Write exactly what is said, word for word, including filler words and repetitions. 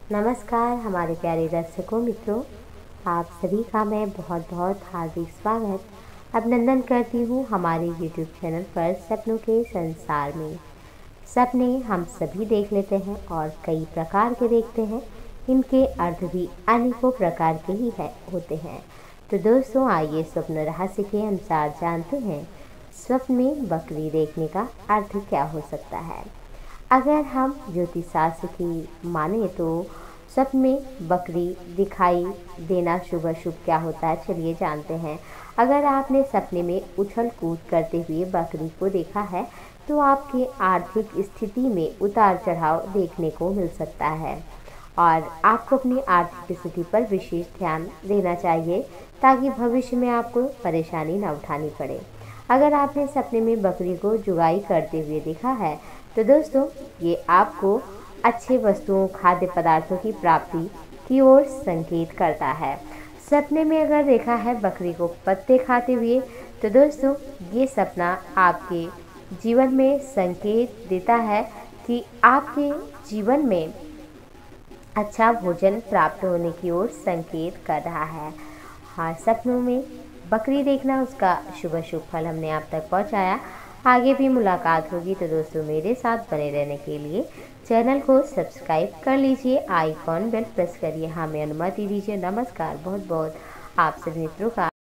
नमस्कार हमारे प्यारे दर्शकों मित्रों, आप सभी का मैं बहुत बहुत हार्दिक स्वागत अभिनंदन करती हूँ हमारे यूट्यूब चैनल पर सपनों के संसार में। सपने हम सभी देख लेते हैं और कई प्रकार के देखते हैं। इनके अर्थ भी अनेकों प्रकार के ही है होते हैं। तो दोस्तों आइए स्वप्न रहस्य के अनुसार जानते हैं स्वप्न में बकरी देखने का अर्थ क्या हो सकता है। अगर हम ज्योतिष शास्त्र की माने तो स्वप्न में बकरी दिखाई देना शुभ अशुभ क्या होता है, चलिए जानते हैं। अगर आपने सपने में उछल कूद करते हुए बकरी को देखा है तो आपके आर्थिक स्थिति में उतार चढ़ाव देखने को मिल सकता है और आपको अपनी आर्थिक स्थिति पर विशेष ध्यान देना चाहिए ताकि भविष्य में आपको परेशानी न उठानी पड़े। अगर आपने सपने में बकरी को जुगाई करते हुए देखा है तो दोस्तों ये आपको अच्छे वस्तुओं खाद्य पदार्थों की प्राप्ति की ओर संकेत करता है। सपने में अगर देखा है बकरी को पत्ते खाते हुए तो दोस्तों ये सपना आपके जीवन में संकेत देता है कि आपके जीवन में अच्छा भोजन प्राप्त होने की ओर संकेत कर रहा है। हाँ, सपनों में बकरी देखना उसका शुभ अशुभ फल हमने आप तक पहुंचाया। आगे भी मुलाकात होगी तो दोस्तों मेरे साथ बने रहने के लिए चैनल को सब्सक्राइब कर लीजिए, आइकॉन बेल प्रेस करिए, हमें अनुमति दीजिए। नमस्कार, बहुत बहुत आप सभी मित्रों का